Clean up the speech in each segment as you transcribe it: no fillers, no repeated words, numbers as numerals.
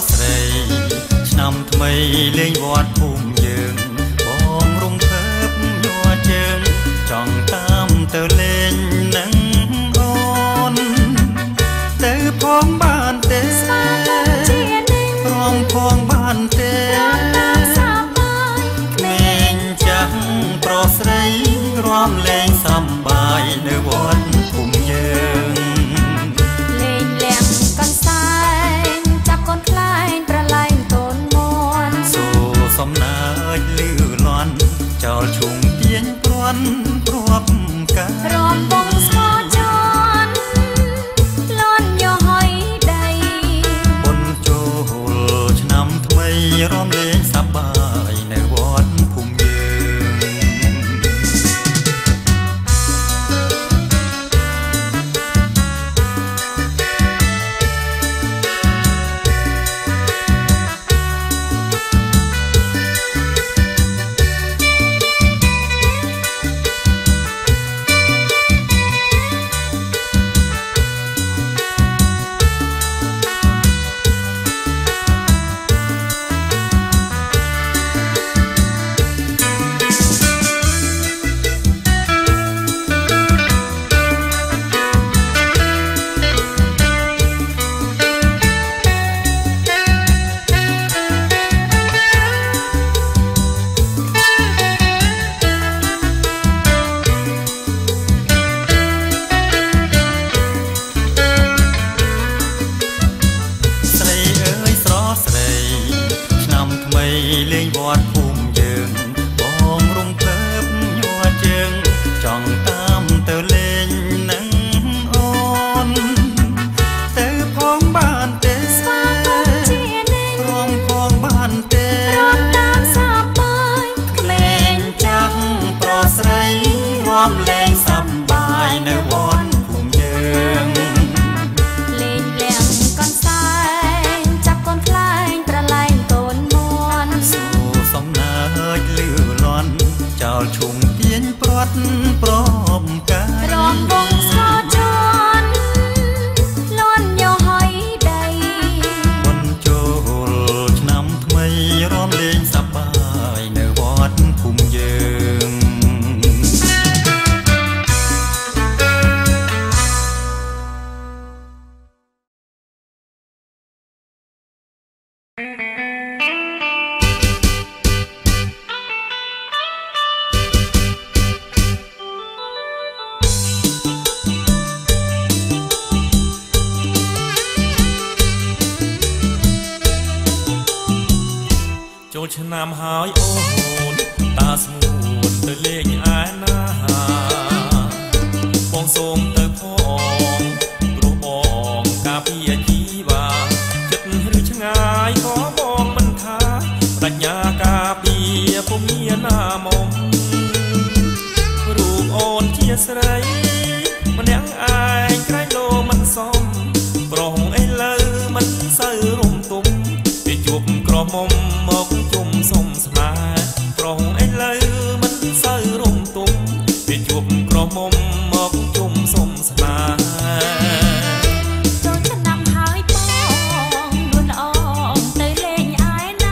ស្រីឆ្នាំថ្មីលេងវត្តភូមិយើងបងរំភើបញ័រជើងចង់តាមទៅលេងនឹងអូនទៅផងបានទេស្វាគមន៍ជានឹងរំផងបានទេរំតាមសប្បាយក្មេងចាស់ប្រុសស្រីរំលេងសប្បាយនៅវត្តភូមិយើងលេងលៀងកន្សែងចាប់កូនខ្លែងប្រឡែងកូនមន់សូសំណើចលឺលាន់ចោលឈុំទៀងព្រាន់ព្រាប់ការំបងស្មោជន់លន់យោហើយដៃបុណ្យចូលឆ្នាំថ្មីរំលេងសប្បាយនៅវត្តភូមិលេងវត្តភូមិយើងបងរំភើបញ័រជើងចង់តាមទៅលេងនឹងអូនទៅផងបានទេស្វាគមន៍ជានឹងរំផងបានទេរំតាមសប្បាយក្មេងចាស់ប្រុសស្រីរំលេងសប្បាយនៅវត្តភូមិយើងលេងលៀងកន្សែងចាប់កូនខ្លែងប្រឡែងកូនមន់សំណើចលឺលាន់ចោលឈុំទៀងព្រាត់ព្រមកាយរំបងស្មោជន់លន់យោហើយដៃបុណ្យចូលឆ្នាំថ្មីរំលេងសប្បាយនៅវត្តភូមិយើងចូលឆ្នាំហើយអូនតាស្ងួនទៅលេងឯណាបងសូមទៅផងព្រោះបងការពារជីវ៉ាចិត្តឬឆ្ងាយក៏បងមិនថាបញ្ញាការពារពុំមានណាមករូបអូនជាស្រីម្នាក់ឯងក្រែងលោមិនសមប្រុសឥឡូវមិនសូវរំទុំពីជួបក្រមុំមកសុំស្នេហ៍ប្រុសឥឡូវមិនសូវរំទុំពីជួបក្រមុំមកជុំសុំស្នេហ៍ចូលឆ្នាំហើយបងលួនល្អទៅលេងឯណា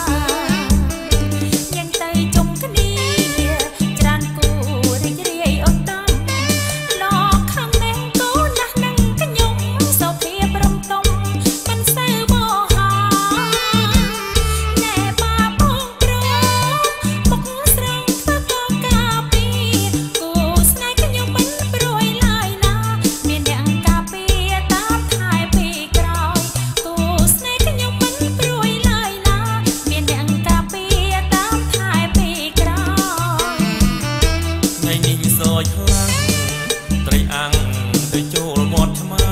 ញ៉ាំទៅជុំគ្នាច្រើនគូរីករាយអូនតំលោកខាងនេះគូណាស់នឹងខ្ញុំសុភីព្រមទុំមិនសូវបោហាណែបាបងក្រមុខស្រងធ្វើកកាពីគូស្នេហ៍ខ្ញុំមិនព្រួយឡើយណាមានអ្នកកាពីតាមថែពីក្រោយគូស្នេហ៍ខ្ញុំមិនព្រួយឡើយណាមានអ្នកកាពីតាមថែពីក្រោយថ្ងៃនេះសោយខ្លាំងត្រីអាំងទៅចូលមាត់ឆ្មា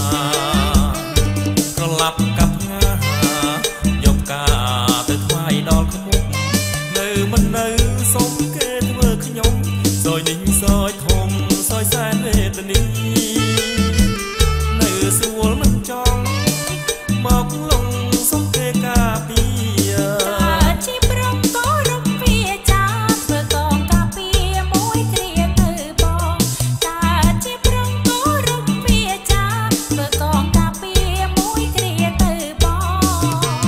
ក្រឡាប់កាប់ងាយកការទៅថ្វាយដល់ខ្មុំនៅមិននៅសុំគេធ្វើខ្ញុំសោយនេះសោយធំសោយសែនវេទនីនៅស្រួលមិនចង់មកលងសុំគេការពារជីប្រងក៏រំវាចាធ្វើកងការពារមួយគ្រាទៅបងតាជីប្រងក៏រំវាចាធ្វើកងការពារមួយគ្រាទៅបង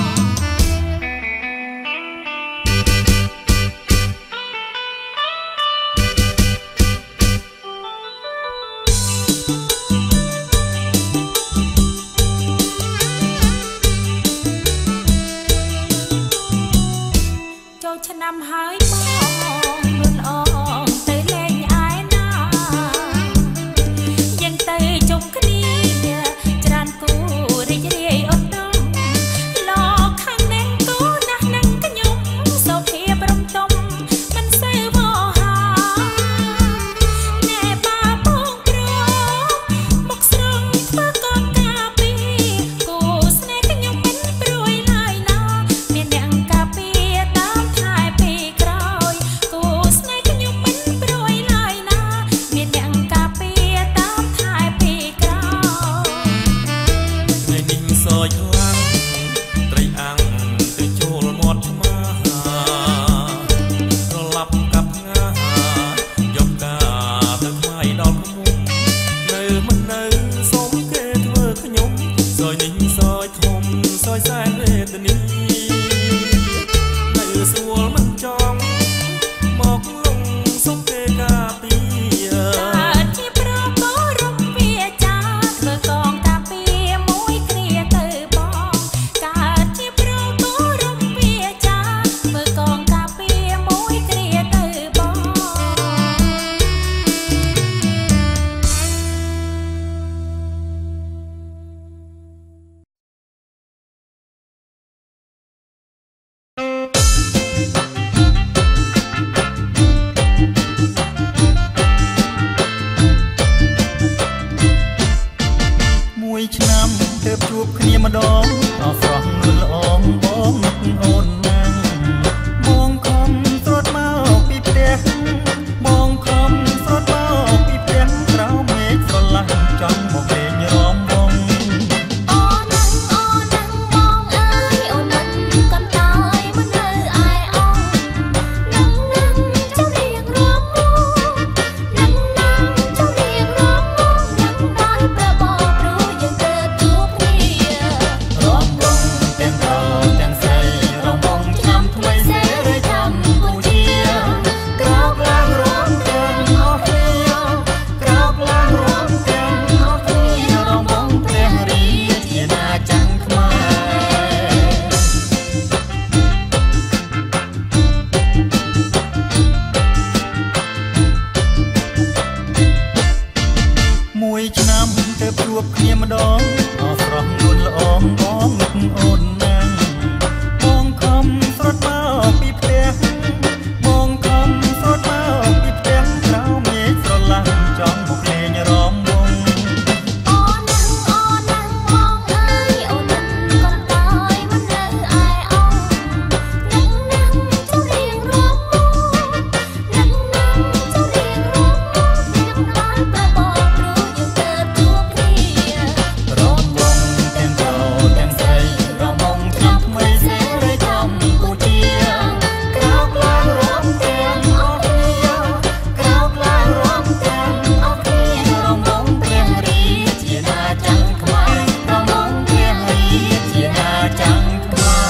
បជួបគ្នាម្ដងអស់ស្រស់នួនល្អងបងនឹកអូនណាស់បងខំស្រត់មកពីផ្ទះបងខំស្រត់មកពីផ្ទះក្រៅមេឃស្រឡះចង់មកលេងរំវងអូនណាស់បងអើយអូនណាស់កុំតើយមិននៅឯអងនឹងណាស់ចង់រៀងរំវងនឹងណាស់ចង់រៀងរំវងនឹងបានប្របងព្រោះយើងទៅជួបគ្នារំវងទាំងប្រុសទាំងស្រីរំវងឆ្នាំថ្មីសេរីកម្ពុជាក្រោកឡើងរំទាំងអស់គ្នាក្រោកឡើងរំទាំងអស់គ្នារំវងព្រះរាជាណាច័ន្ទខ្មែររំវងព្រះរាជាណាច័ន្ទខ្មែរ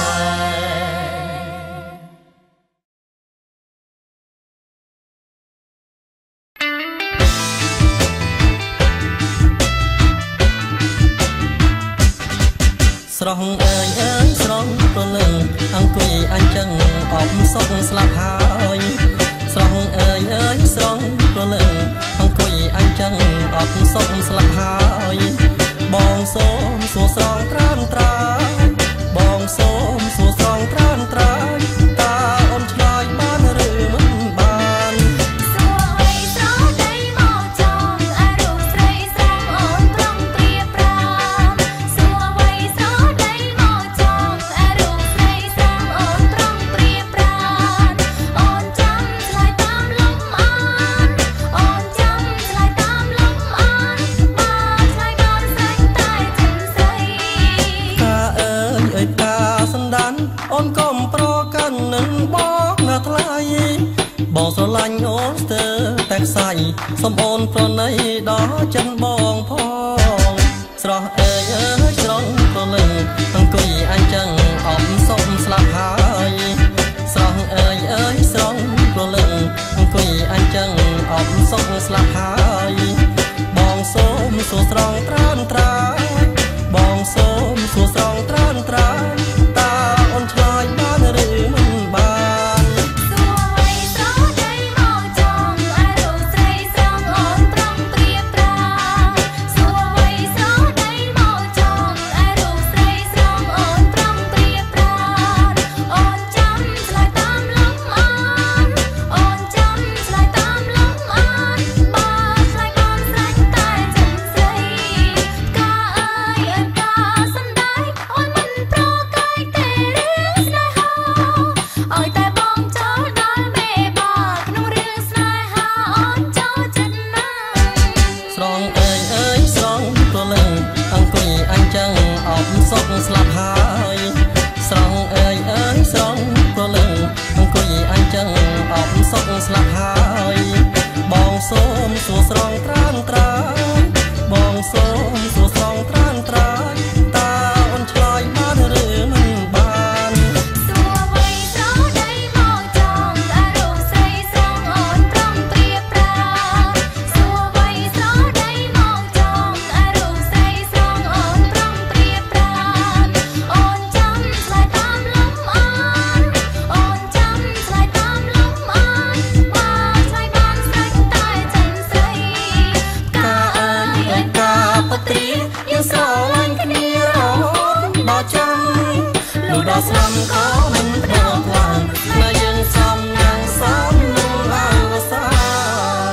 ស្រស់អើយអើយស្រស់ព្រលឹងអង្គុយអញ្ចឹងអបសុខស្លាប់ហើយស្រស់អើយអើយស្រស់ព្រលឹងអង្គុយអញ្ចឹងអបសុខស្លាប់ហើយបងសូមសួរស្រង់ត្រានត្រាបងសូមសួរស្រង់ត្រានត្រាតើអូនឆ្លើយបានឬមិនបានសួរអីស្រដីមកចង់អារូបស្រីស្រងអូនប្រងព្រាប្រាសួរអ្វីស្រដីមកចង់អារូបស្រីស្រងអូនប្រងព្រាប្រាអូនចាំឆ្លើយតាមលំអនអូនចាំឆ្លើយតាមលំអនបើឆ្លើយបានស្រីតែចិនស្រីតាអើយអើយតាសណ្ដានអូនកុំប្រកាន់នឹងបងណាថ្លៃបងស្រឡាញ់អូនស្ទើរតែខ្សែសុំអូនប្រណីដល់ចិនបងផងស្រស់អើយអើយស្រស់ប្រលឹងអង្គុយអញ្ចឹងអបសុំស្លាប់ហើយស្រស់អើយអើយស្រស់ប្រលឹងអង្គុយអញ្ចឹងអបសុំស្លាប់ហើយបងសូមសួរស្រង់ត្រានត្រាបងសូមសួរស្រង់ត្រានត្រាតើអូនឆ្លើយបានឬមិនបានសួរអ្វីស្រដីមកចង់អារូបស្រីស្រងអូនប្រងព្រាប្រាសួរអ្វីស្រដីមកចង់អារូបស្រីស្រងអូនប្រងព្រាប្រាអូនចាំឆ្លើយតាមលំអនអូនចាំឆ្លើយតាមលំអនបើឆ្លើយបានស្រីតែចិនស្រីកាអើយអើយកាសណ្ដែកអូនមិនប្រកាយទេរឿងស្នេហាឲ្យតែបងចូលដល់មេបាក្នុងរឿងស្នេហាអូនចូលចិត្តណាស់ស្រង់អើយអើយស្រង់ប្រលឹងអង្គុយអញ្ចឹងអបសុខស្លាប់ហើយស្រង់អើយអើយស្រង់ប្រលឹងអង្គុយអញ្ចឹងអបសុខស្លាប់ហើយបងសូមសួរស្រង់ត្រានត្រាបងសូមសួរស្រង់ត្រានត្រាតើអូនឆ្លើយបានឬមិនបានសួរអ្វីស្រដីមកចង់អារូបស្រីស្រងអូនប្រងព្រាប្រាសួរអ្វីស្រដីមកចង់អារូបស្រីស្រងអូនប្រងព្រាប្រាអូនចាំឆ្លើយតាមលំអនអូនចាំឆ្លើយតាមលំអនបើឆ្លើយបានស្រីតែចិនស្រីកាអើយអើយកាពត្រីយើងស្រឡាញ់គ្នារហូតដល់ចាំលុះដល់ស្លាប់ក៏មិនផ្ដោតខ្លាំងតែយើងសំយ៉ាងសំនឹងឡើងវសាន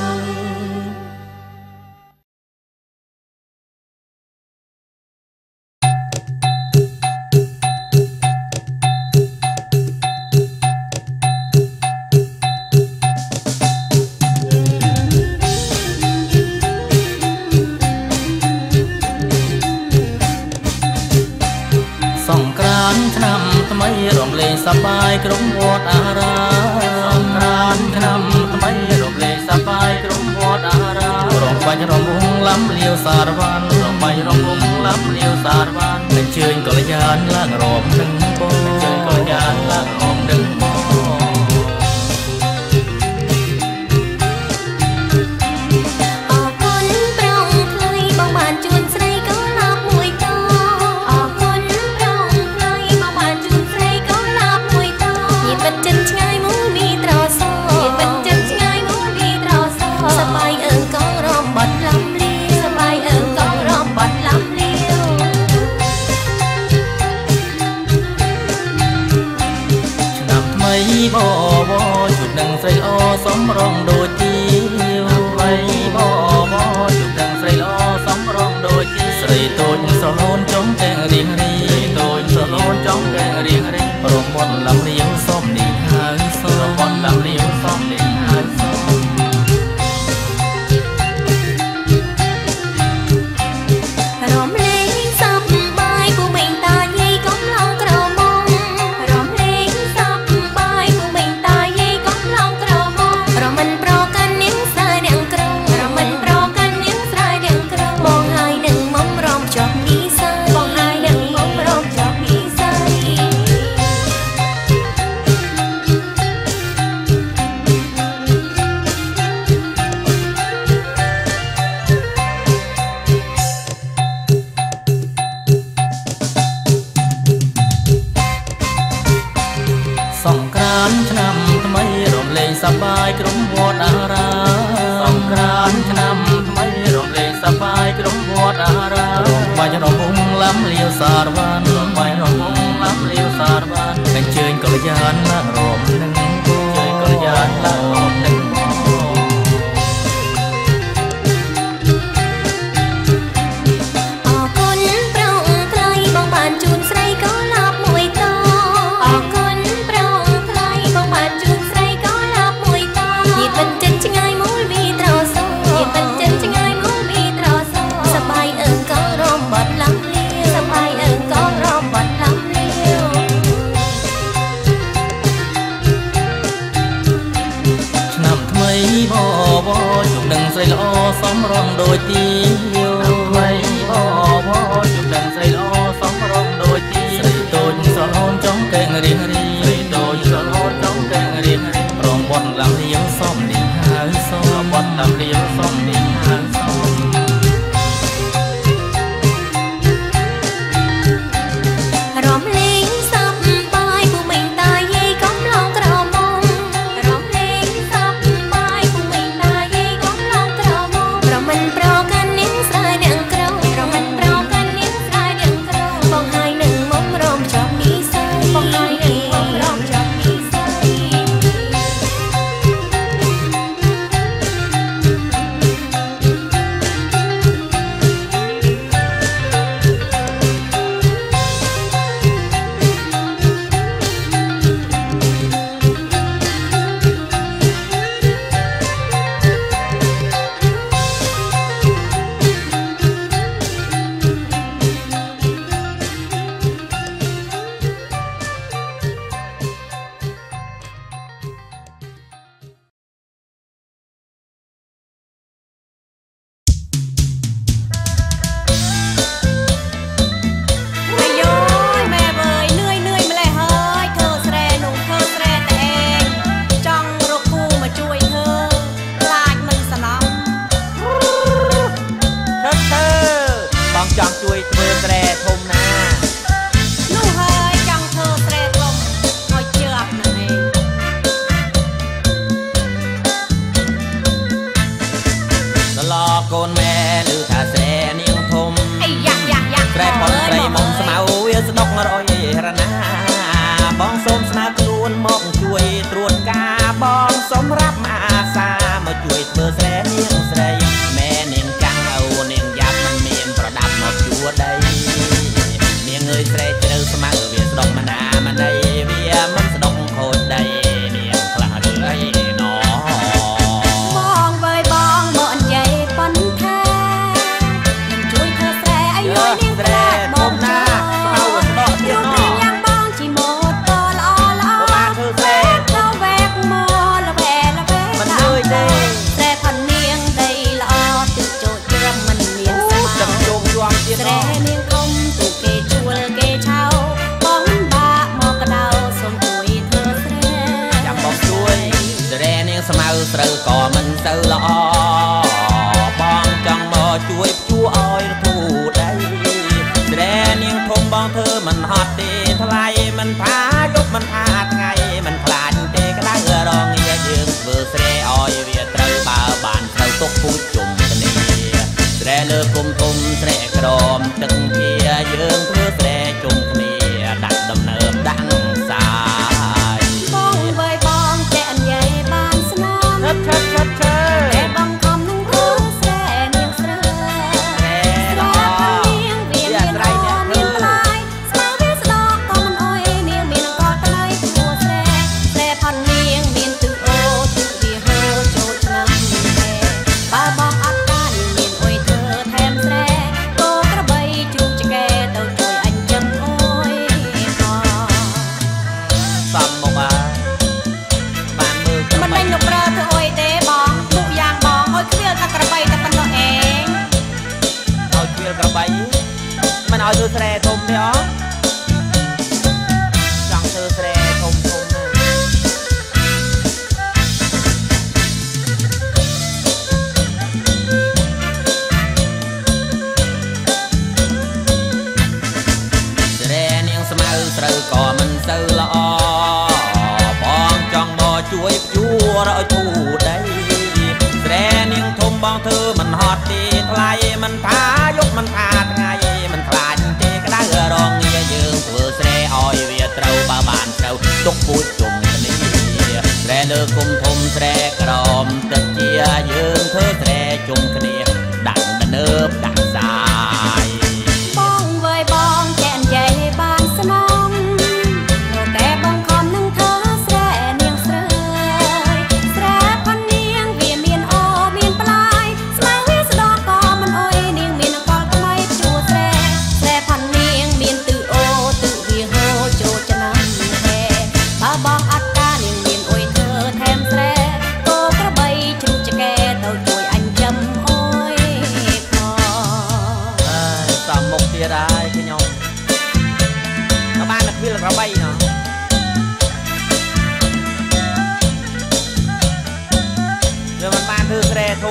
សង្ក្រាន្តឆ្នាំថ្មីរំលែកសប្បាយក្រុមវត្តអារាមសង្ក្រាន្តឆ្នាំថ្មីរំលែកសប្បាយក្រុមវត្តអារាមរំបាញ់រំវងលំលាវសារវ័នរំបាញ់រំវងលំលាវសារវ័នអញ្ជើញកល្យានឡើងរំនឹងបងអញ្ជើញកល្យានឡើងរំនឹងបងអរគុណប្រងភ្លុយបងបានជួនស្រីកូនឡាប់មួយតអរគុណប្រងភ្លុយបងបានជួនស្រីកូនឡាប់មួយតញាបិទចិនឆ្ងាយមួយមីត្រសញាបិទចិនឆ្ងាយមួយមីត្រសសបាយអើងកងរំបាត់លំលីសបាយអើងកងរំបាត់ដូចទីយោថ្មីបបជុំដឹងស្រីល្អសំរងដូចទីស្រីតូចស្រឡនចង់កែងរៀងរីស្រីតូចស្រឡនចង់កែងរៀងរីរងបត់ឡើងរៀងសំនេះហើយសំបត់ឡើងរៀងសំនេះហើយសំរំលេងសប្បាយពុំមិនតាយាយកំឡងក្រមុំរំលេងសប្បាយពុំមិនតាយាយកំឡងក្រមុំប្រមិនប្រកាន់នាងស្រីនាងក្រប្រមិនប្រកាន់នាងស្រីនាងក្របងហើយនឹងមុំរំចាប់មីស័យបងហើយនឹងមុំរំចាប់មីស័យចង់ជួយធ្វើស្រែធំណានោះហើយចង់ធ្វើស្រែធំឲ្យជាប់នឹងឯងតឡកូនម៉ែឮថាស្រែនាងធំអីយ៉ាយ៉ាយ៉ាស្រែផងស្រីមុំស្មៅវាស្ដុករយរណាបងសូមស្នើខ្លួនមកជួយត្រួតការបងសម្រាប់អាសាមកជួយធ្វើស្រែនាងស្រីម៉ែនាងចាំងអូនាងយ៉ាប់មិនមានប្រដាប់មកជួដីនាងអើយស្រែជ្រៅស្មៅវាស្ដុកមណាមណីវាមិនស្ដុកខូចដីនាងខ្លះឬអីណោបងវើយបងមកនិយាយប៉ុនថានឹងជួយធ្វើស្រែឲ្យលុយនាងខ្លាចបងណាស្មៅស្ដុកទៀតណោយ៉ាងបងជីម៉ូតូល្អល្អបានធ្វើស្រែទៅវែកមកល្វែល្វែមិនអើយទេស្រែផននាងដីល្អទឹកចូលជ្រឹមមិនមានស្មៅចាំជុំយំទៀតស្រែនាងធំទូគេជួលគេឆៅបងបាក់មកកដៅសូមជួយធ្វើស្រែចាំបងជួយស្រែនាងស្មៅស្រូវក៏មិនសូវល្អបងចង់មកជួយភ្ជួរឲ្យធូរដីស្រែនាងធំបងធ្វើមិនហត់ទេថ្លៃមិនថាយប់មិនថាថ្ងៃមិនខ្លាចទេក្តៅរងាយើងធ្វើស្រែឲ្យវាត្រូវបើបានត្រូវទុកពូជជុំគ្នាស្រែលើគុំធំស្រែក្រមទឹកជាយើងធ្វើស្រែជុំគ្នាដាក់ដំណើរដាក់សាយបងវើយបងចេះអញ្ញែបានស្នាមឆិតតែបងខំនឹងធ្វើស្រែនាងស្រើស្រែផននាងវាមានល្អមានផ្លែស្មៅវាស្ដកក៏មិនអុយនាងមានកតថ្លៃព្រោះស្រែផននាងមានទឹកអូទឹកវាហើចូលឆ្នាំតែបើបងអត់បានមានអុយធ្វើថែមស្រែគោក្របីជ្រូកឆ្កែទៅជួយអញ្ចឹងអុយបងសំមកបានមើលមិនដេញលោកប្រើធ្វើអុយទេបងមុខយ៉ាងបងអុយខ្វៀលតែក្របីតែប៉ុណ្ណោះឯងឲ្យគ្រាលក្របីមិនឲ្យធ្វើស្រែធំទេអចង់ធ្វើស្រែធំណាស្រែនាងស្មៅស្រូវក៏មិនសូវល្អបងចង់មកជួយភ្ជួរឲ្យធូរដីស្រែនាងធំបងធ្វើមិនហត់ទេថ្លៃមិនថាយប់មិនថាថ្ងៃមិនខ្លាចទេក្តៅរងាទៀតហើយខ្ញុំមកបានតែវាលក្របីណោះវាមិនបានធ្វើក្រែធំ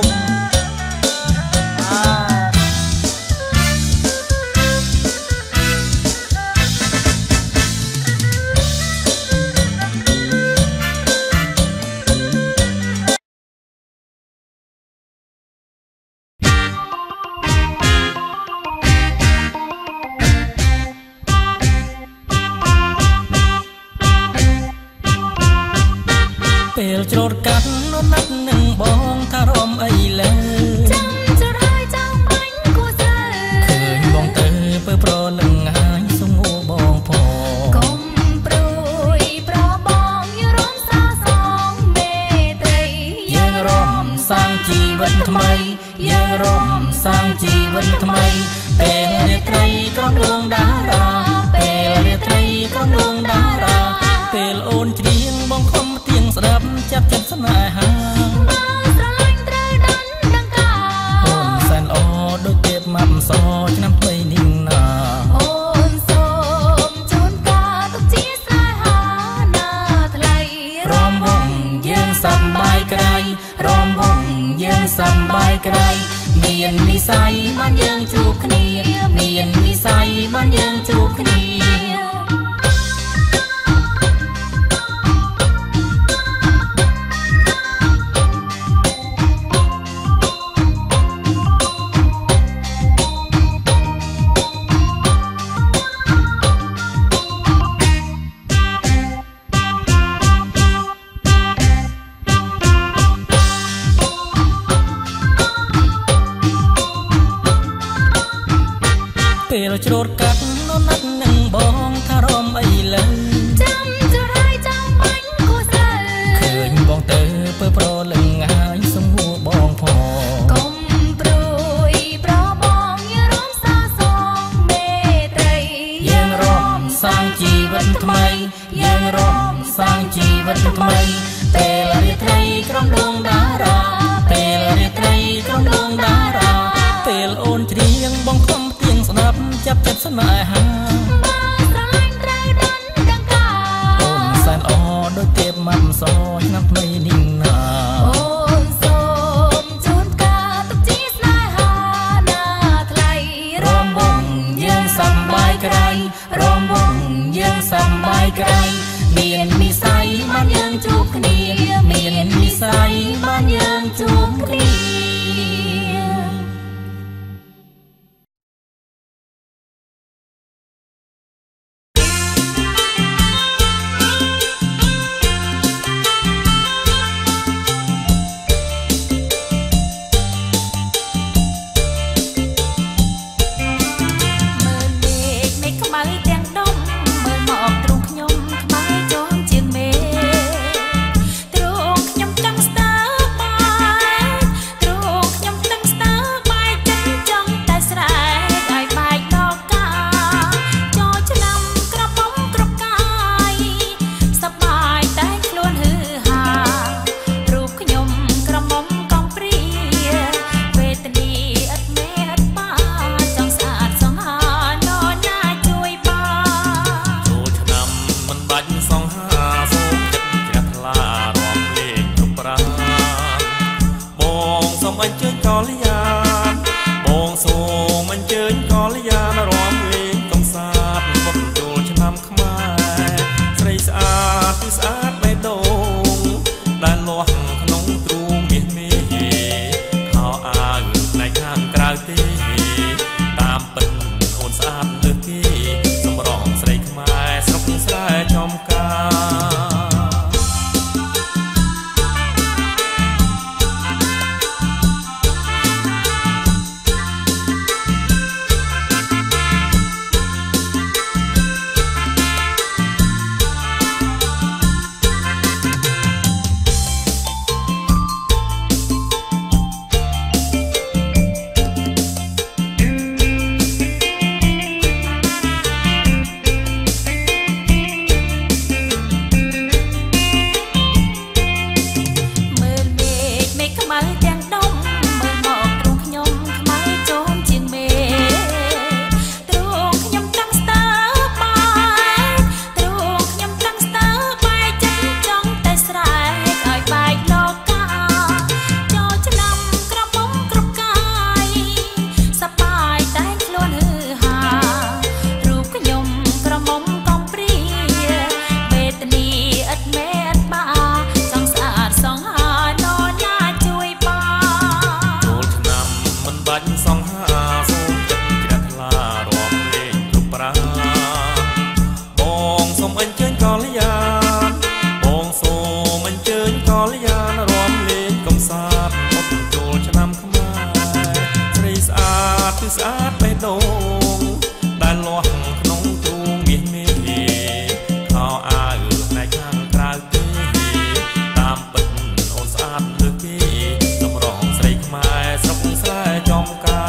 ពេលច្រូតកាត់នោះណាត់នឹងបងថារំអីលើចាំចរហើយចាំបាញ់គួរសើឃើញបងទៅពើប្រលឹងហើយសុំងួបងផងកុំព្រួយប្របងយើងរំសាសងមេត្រីយើងរំសាងជីវិតថ្មីយើងរំសាងជីវិតថ្មីពេលរាត្រីក្រំលងតារាពេលរាត្រីក្រំលងតារាពេលអូនច្រៀងបងខំទៀងស្ដាប់ចាប់ចិត្តស្នេហាបើស្រឡាញ់ត្រូវដណ្ដឹងកាអូនសែនល្អដូចទៀបម៉ាប់សឆ្នាំថ្មីនេះណាអូនសូមជូនការទុកជាស្នេហាណាថ្លៃរំវងយើងសប្បាយក្រៃរំវងយើងសប្បាយក្រៃមាននិស័យបានយើងជួបគ្នាមាននិស័យបានយើងជួបគ្នាពេលច្រូតកាត់នោះណាត់នឹងបងថារំអីលើចាំចរហើយចាំបាញ់គួរសើឃើញបងទៅពើប្រលឹងហើយសុំងួបងផងកុំព្រួយប្របងយើងរំសាសងមេត្រីយើងរំសាងជីវិតថ្មីយើងរំសាងជីវិតថ្មីពេលរាត្រីក្រំដងតារាពេលរាត្រីក្រំដងតារាពេលអូនច្រៀងបងខំទៀងស្ដាប់ចាប់ចិត្តស្នេហាបើស្រឡាញ់ត្រូវដណ្ដឹងកាអូនសែនល្អដូចទៀបម៉ាប់សឆ្នាំថ្មីនេះណាអូនសូមជូនការទុកជាស្នេហាណាថ្លៃរំវងយើងសប្បាយក្រៃរំវងយើងសប្បាយក្រៃមាននិស័យបានយើងជួបគ្នាមាននិស័យបានយើងជួបគ្នាមើលមេឃមេឃខ្មៅទាំងដុំមើលមកទ្រូងខ្ញុំខ្មៅស្អាតបេះដូងដែលលាស់ក្នុងទ្រូងមាសមេខោអាវផ្នែកខាងក្រៅទេតាមពិតអូនស្អាតលើគេសម្រងស្រីខ្មែរស្រុកស្រែចំការ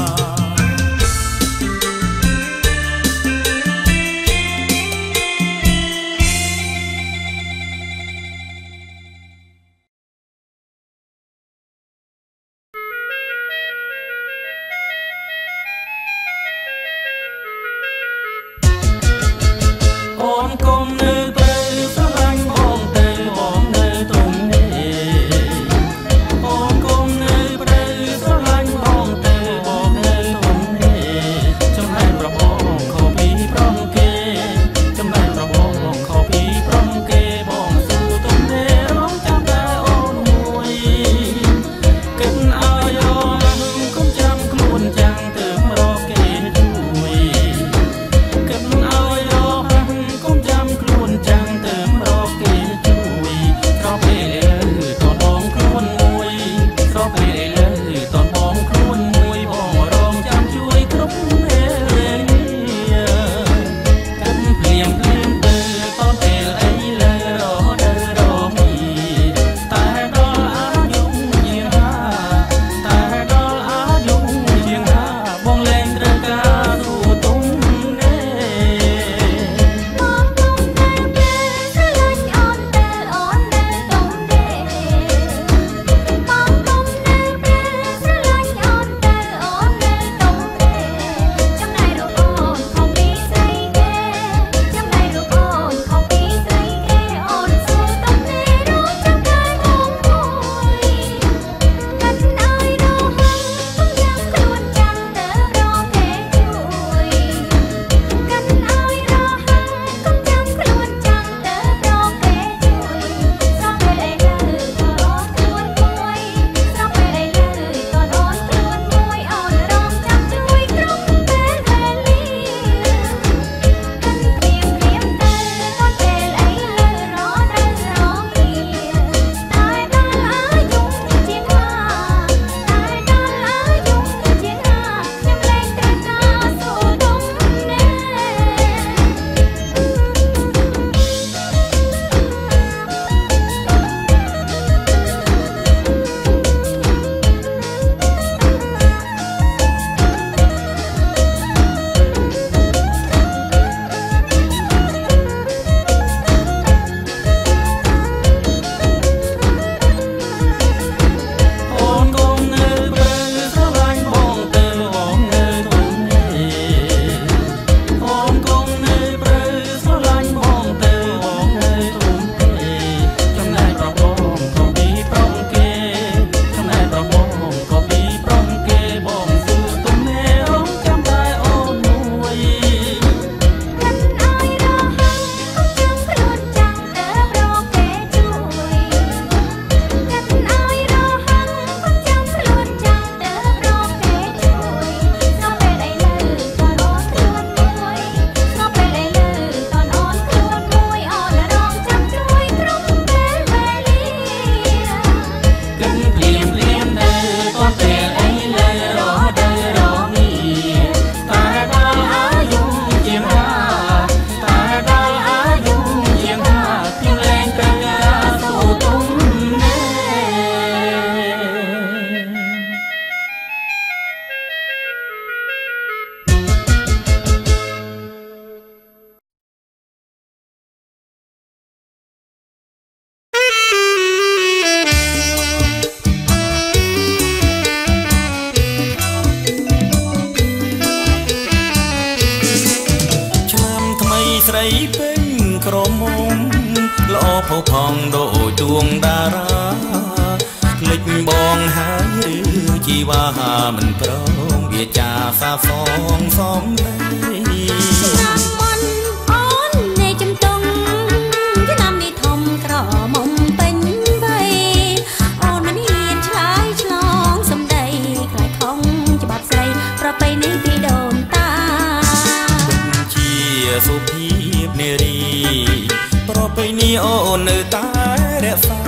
ផុសផង់ដូចដួងតារាភ្លេចបងហើយឬជីវ៉ាមិនព្រមវាចាសាសងសំដីឆ្នាំមុនអូននៃចំតុងឆ្នាំនេះធំក្រមុំពេញវ័យអូនមិនហ៊ានឆ្លើយឆ្លងសំដីខ្លាចខំច្បាប់ស្រីប្រពៃណីពីដូនតាជាសុភាពនារីប្រពៃណីអូននៅតែរក្សា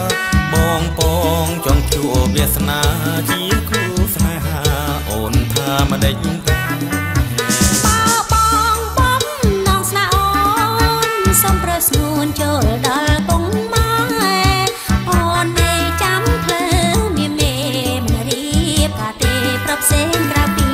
បងពងចង់ជួបវាសនាជាគូស្នេហាអូនថាមិនដេចបងនងស្នាអូនសូមប្រស្ងួនចូលដល់ពងម៉ែអូននៃចាំភ្លើមានមេមិនរៀបកាទេប្រាប់ផ្សេងក្រៅពី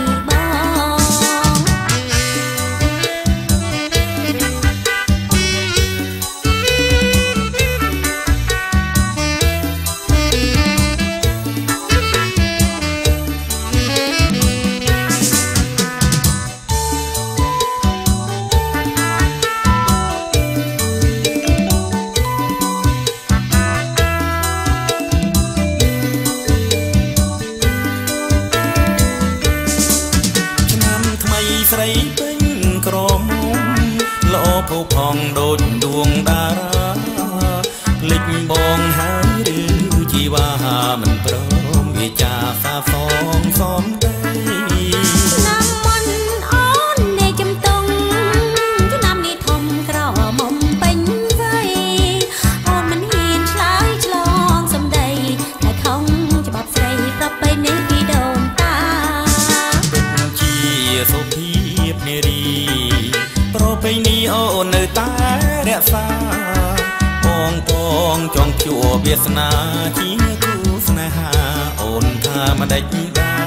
ស្រីពេញក្រមុំល្អផូរផង់ដូចដួងតារាភ្លេចបងហើយឬជីវ៉ាមិនព្រមវាចាសាសងសំដីណាំមិនអូននៃចំតុងឆ្នាំនេះធំក្រមុំពេញវ័យអូនមិនហ៊ានឆ្លើយឆ្លងសំដីតែខំច្បាប់ស្រីប្រាប់បីនេះពីដូនតាជាសុភីនារីប្រពៃណីអូននៅតែរក្សាបងចង់ជួបវាសនាជាគូស្នេហាអូនថាមិនដេចដែរ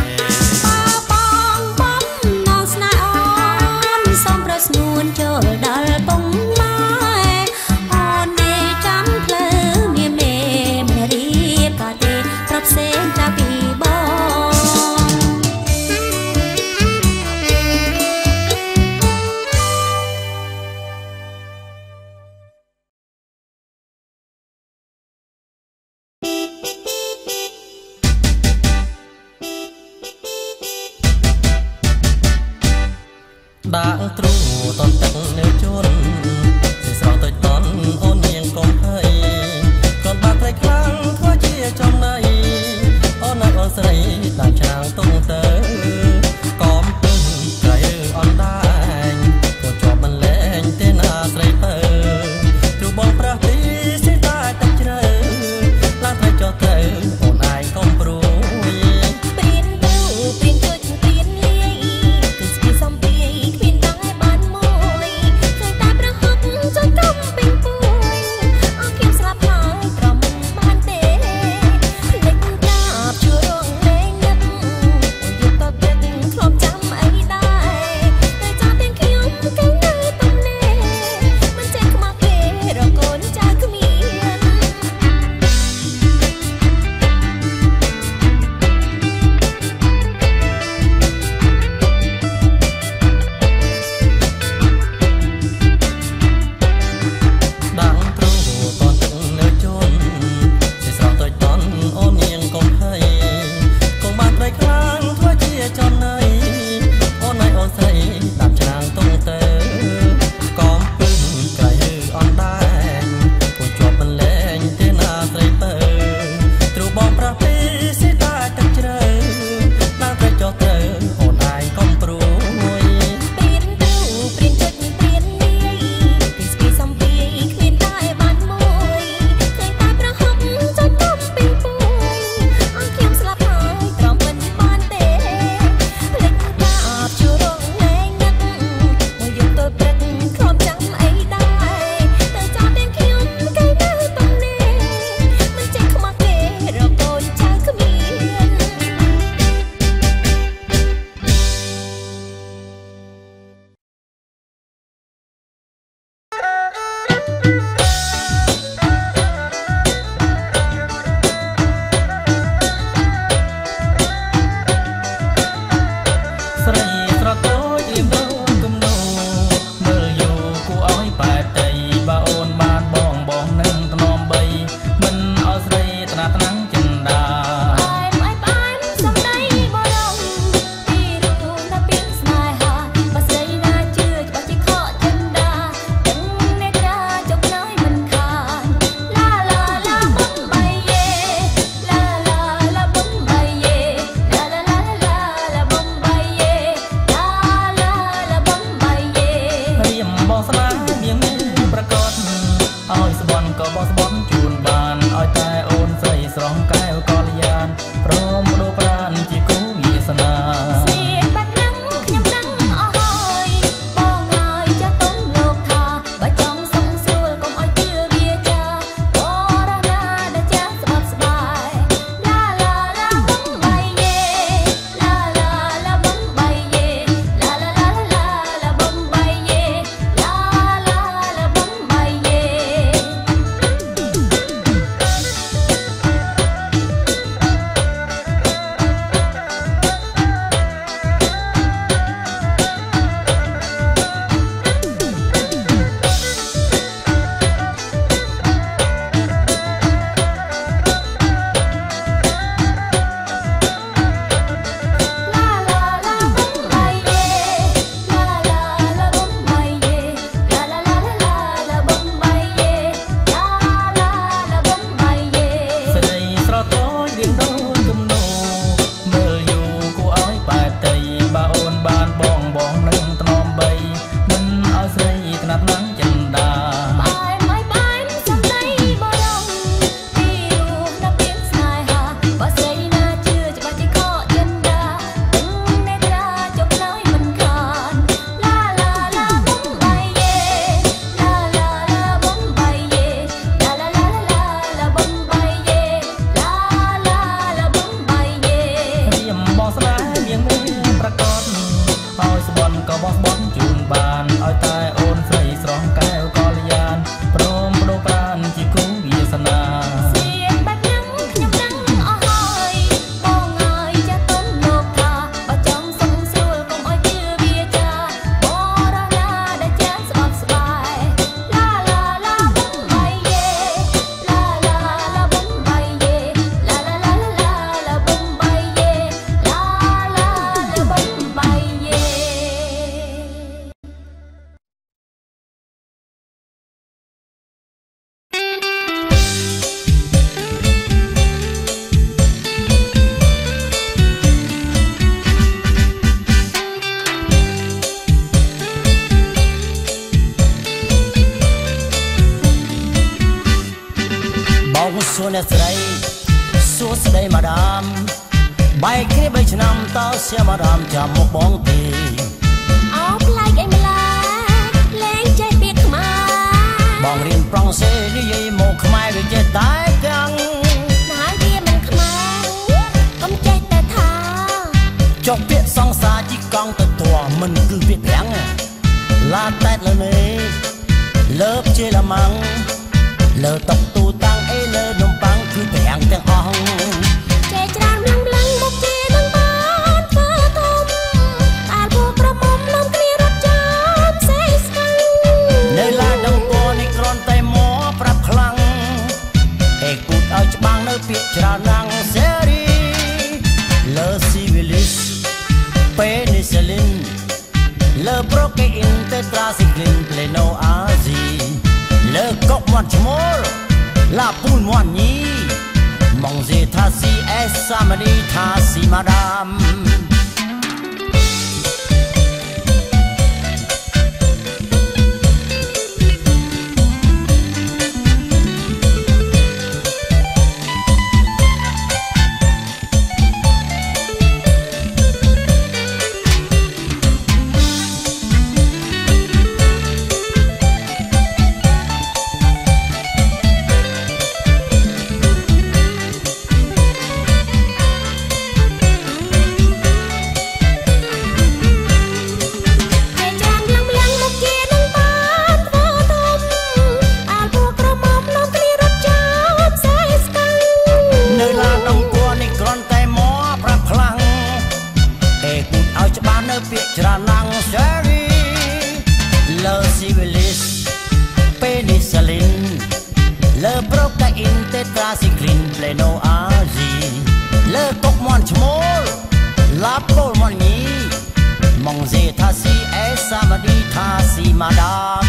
បងនងស្នេហ៍អូនសូមប្រស្ងួនចូលដល់ពងម៉ែអូននៃចាំភ្លើមានមេមិនរៀបកាទេប្រាប់ផ្សេងតាពីបងដាក់ទ្រូតនទឹកនៅជន់ស្រស់ទៅតនអូននាងកុំភ័យគាត់បាក់ត្រីខ្លាំងធ្វើជាចំណៃអូនអូនស្រីតាមច្រាងតុងទៅកំពឹងក្រៃអនដាញក៏ជាប់មិនលែងទេណាស្រីទៅទូបងប្រាស់ទីសិតែទឹកជ្រៅឡើងទៅចុះទៅអូនឯងកុំព្រួយព្រៀនទៅព្រៀនជួយព្រៀនលាយគឺស្គីសំពីគ្មានដែរបានមួយឃើញតែប្រហុកចុះកំពេញពួយអស់ខ្ញុំស្លាប់ហើយក្រមុំបានទេលេចកាបជួររងលេងនឹកអូអ្នកស្រីសួស្ដីម៉ាដាមបែកគ្នា3ឆ្នាំតើសៀម៉ាដាមចាំមកបងទេអោប្លែកអីម្ល៉េះលេងចេះពាក្យខ្មែរបងរៀនប្រង់សេនិយាយមកខ្មែរវាចេះតែកាំងហើយវាមិនខ្មែរកុំចេះតែថាចុះពាក្យសង្សារជីកង់ទៅតួមិនគឺពាក្យប្រាំងឡាតែលើនេះលើបជាละมังលើតុកទូតាំងអេលើនំប៉័ងគឺប្រាំងទាំងអស់ចេះច្រើនលឹងលឹងមកជានឹងបានធ្វើធំតែពួកប្រមុំលំគ្នារត់ចាំសេស្កាំងនៅឡាដងតួនេះគ្រាន់តែមកប្រាប់ខ្លាំងអេគូតឲ្យច្បាំងនៅពាក្យច្រើនណាំងសេរីលើស៊ីវីលីសពេនីសេលីនលើប្រូកេអ៊ីនតេត្រាស៊ីក្លីនផ្លេណូអាស៊ីលើកុកមាត់ឈ្មោលឡាពូលមាត់ញីម៉ងសេថាស៊ីអេសសាម៉ាឌីថាស៊ីម៉ាដាមច្រើនណាំងសេរីលើស៊ីវីលីសពេនីសេលីនលើប្រូកេអ៊ីនតេត្រាស៊ីក្លីនផ្លេណូអាស៊ីលើកុកមាន់ឈ្មោលឡាពូលមាន់ញីម៉ងសេថាស៊ីអេសាម៉ាឌីថាស៊ីម៉ាដាម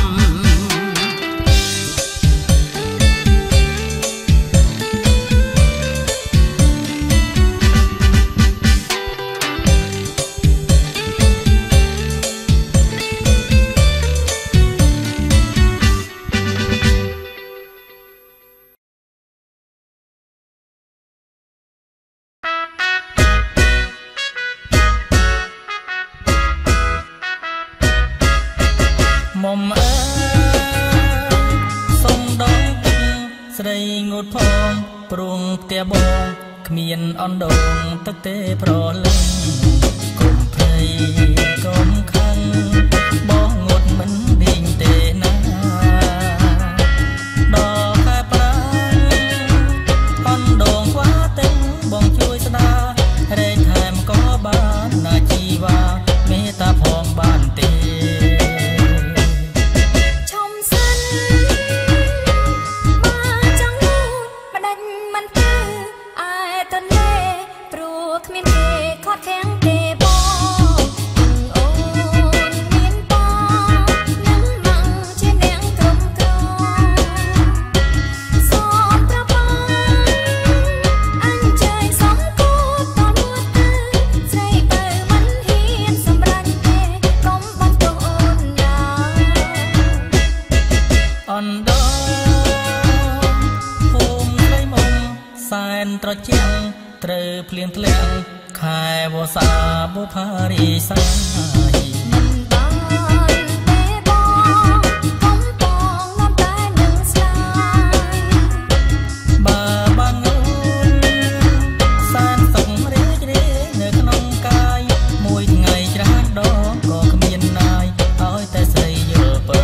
មុំអើសុំដងស្រីងូតផងព្រោះផ្ទះបងគ្មានអណ្ដូងទឹកទេប្រលឹងកុំភ័យកុំខឹងបងងូតមិនដេញទេណាដល់ខែប្រាំងអណ្ដូងខ្វះតែបងជួយស្ដារែកថែមក៏បានណាជីវ៉ាមេត្តាផងបានទេត្រជាក់ត្រូវភ្លៀងធ្លាក់ខែវស្សាបុផារីសាយមិនបានទេបងកុំបងនាំតែនឹងស្លាយបើបានងូនសានសុខរីករាយនៅក្នុងកាយមួយថ្ងៃច្រើនដងក៏គ្មានណាយឲ្យតែស្រីយល់ពើ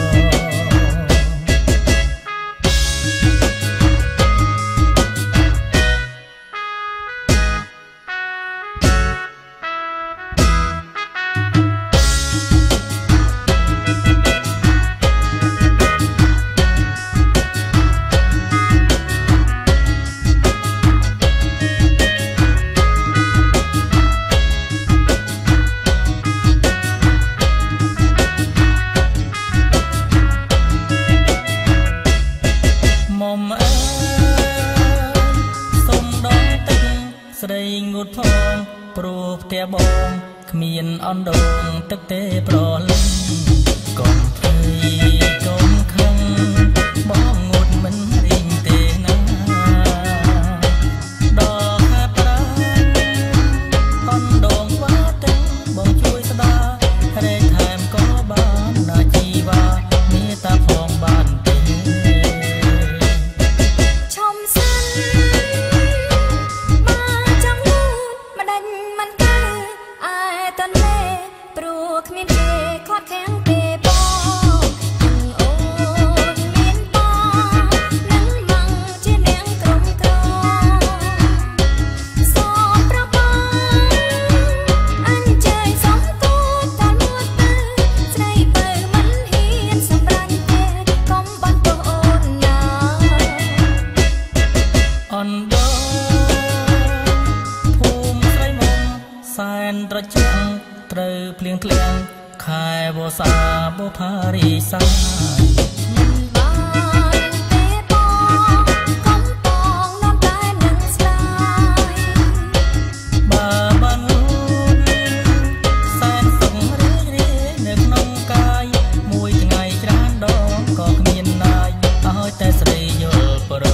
បងគ្មានអណ្ដូងទឹកទេប្រលឹងកុំភ័យកុំខឹងបងងូតមិនរីងទេណាគ្មានទេខត់ខាំងទេបងអូនមានបងនឹងមកជានាងក្រុមក្រសូមប្របងអញ្ជើញសុំគូតនួតទៅស្រីបើមិនហ៊ានសម្រាញ់ទេកុំបន្ទោសអូនណាអនដូភូមិស្រីមុំសែនត្រជាក់ត្រូវភ្លៀងធ្លាក់ខែវស្សាបុផារីសាមិនបានទេបងកុំបងនាំតែនឹងស្លាយបើបានសែនសុខរីករាយនៅក្នុងកាយមួយថ្ងៃច្រើនដងក៏គ្មានណាយឲ្យតែស្រីយល់ប្រ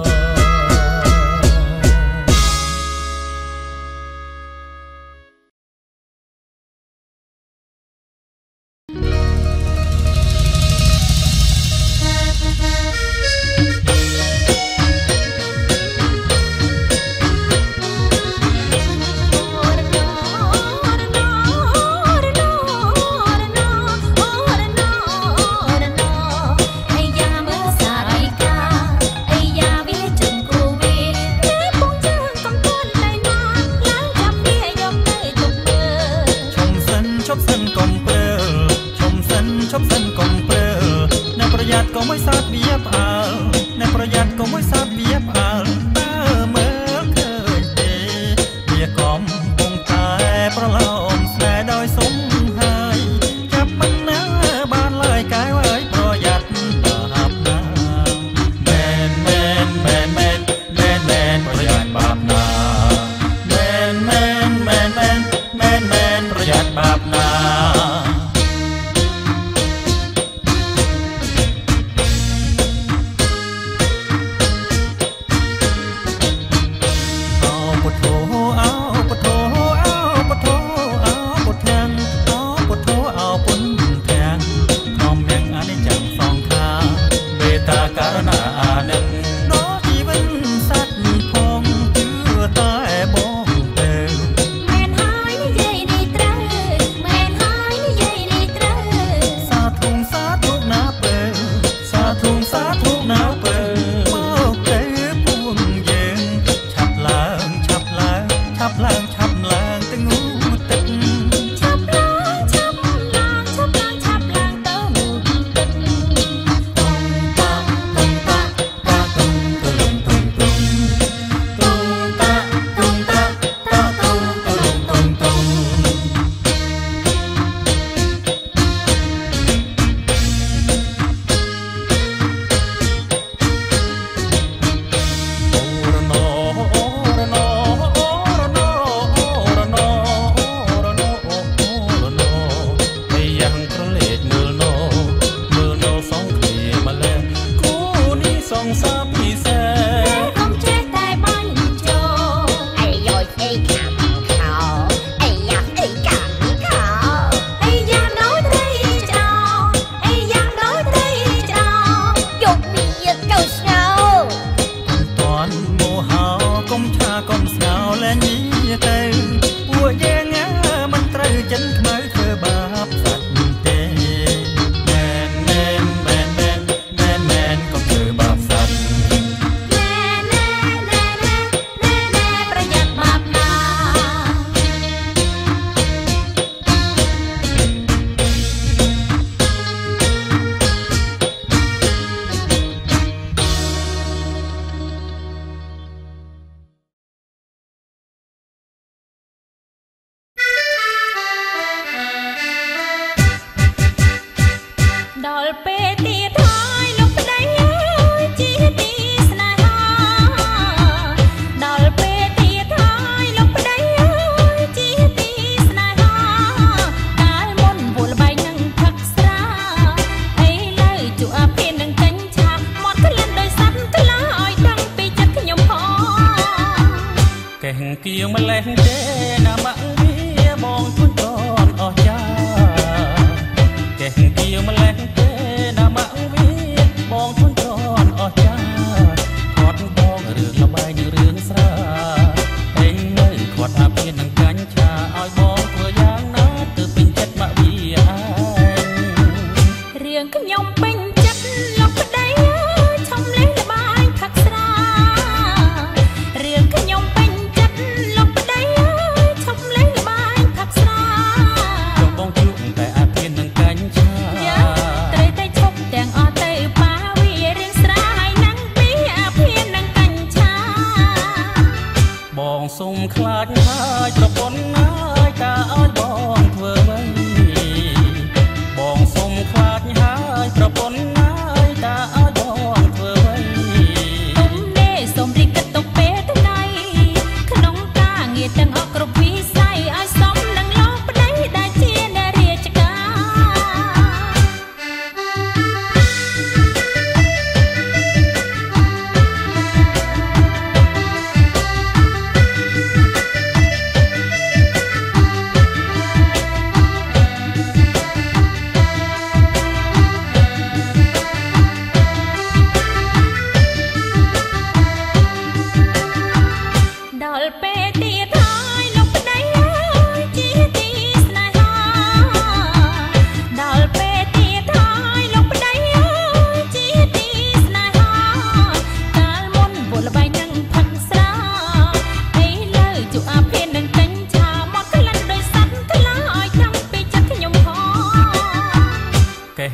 គៀងម្លេះទេណាម៉ាក់វាបងជូនតនអស់ចាកេះគៀងម្លេះទេ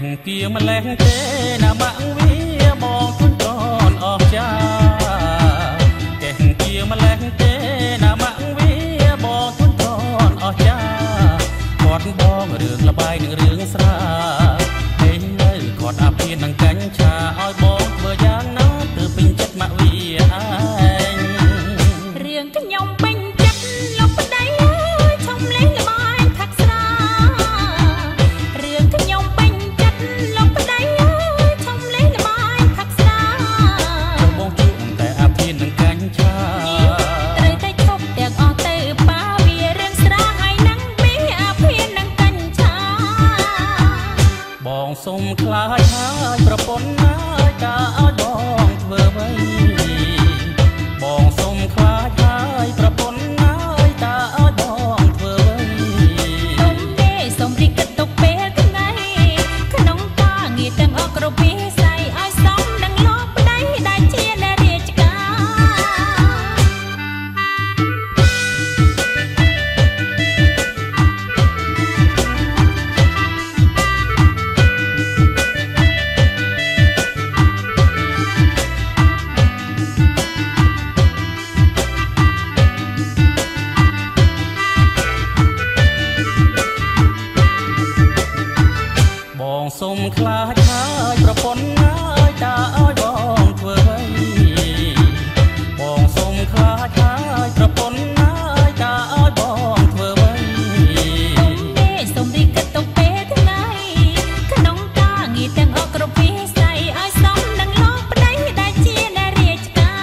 គៀម្លេះទេណាបាក់វាបងជូនតនអស់ចាកេះគៀម្លេះទេណាបាក់វាបងជូនតនអស់ចាគាត់បងរឿងល្បាយនឹងរឿងស្រាពេលនៅគាត់អាភិននឹងកញ្ឆាឲ្យបងធ្វើយ៉ាងណាទើបពេញចិត្តមកវាឯងរឿងខ្ញុំពេញចិត្តលោកប្តីអើយឈុំលេងល្បាយផាក់ស្រារឿងខ្ញុំពេញចិត្តលោកប្តីអើយឈុំលេងល្បាយផាក់ស្រាបងជួបតែអាភិននឹងកញ្ឆាត្រូវតែឈប់ទាំងអស់ទៅប៉ាវារឿងស្រាហើយនឹងមានអាភិននឹងកញ្ឆាបងសុំខ្លាចហើយប្រពន្ធណាយតាឲ្យបងធ្វើໄວបងសុំខ្លាចហើយប្រពន្ធណាយតាឲ្យបងធ្វើໄວទុំទេសុំរីកទុកពេលថ្ងៃក្នុងការងារទាំងអស់គ្រប់វិស័យឲ្យសមនឹងលោកប្តីដែលជាអ្នករាជការបងសុំខ្លាចហើយប្រពន្ធណាយតាឲ្យបងធ្វើໄວបងសុំខ្លាចហើយប្រពន្ធណាយតាឲ្យបងធ្វើໄວទុំទេសុំរីកទុកពេលថ្ងៃក្នុងការងារទាំងអស់គ្រប់វិស័យឲ្យសមនឹងលោកប្តីដែលជាអ្នករាជការ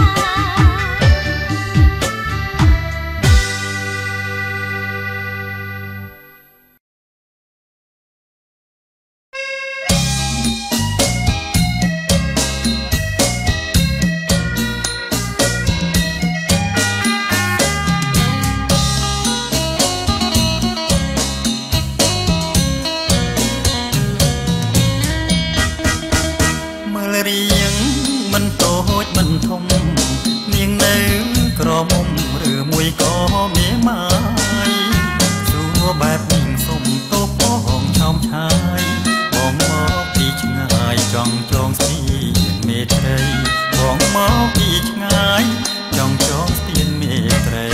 មើលរៀងមិនតូចមិនធំនាងនៅក្រមុំឬមួយក៏មេម៉ាយសួរបែបនាងសុំទោសផងឆោមឆាយបងមកពីឆ្ងាយចង់ចងស្ពានមេត្រីបងមកពីឆ្ងាយចង់ចងស្ពានមេត្រី